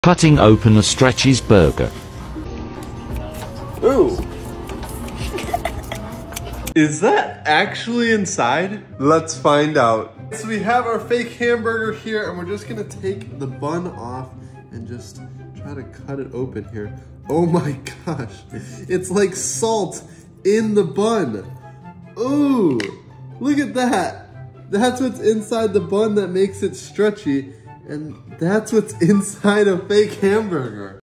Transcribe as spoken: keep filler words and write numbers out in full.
Cutting open a Stretchy's burger. Ooh. Is that actually inside? Let's find out. So we have our fake hamburger here and we're just gonna take the bun off and just try to cut it open here. Oh my gosh, it's like salt in the bun. Ooh, look at that. That's what's inside the bun that makes it stretchy, and that's what's inside a fake hamburger.